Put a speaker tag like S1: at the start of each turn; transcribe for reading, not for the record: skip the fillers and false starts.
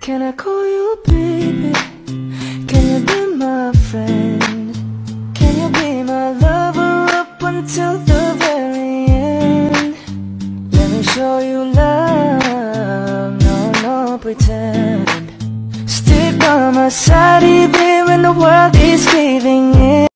S1: Can I call you baby? Can you be my friend? Can you be my lover up until the very end? Let me show you love, no pretend. Stick by my side even when the world is giving in.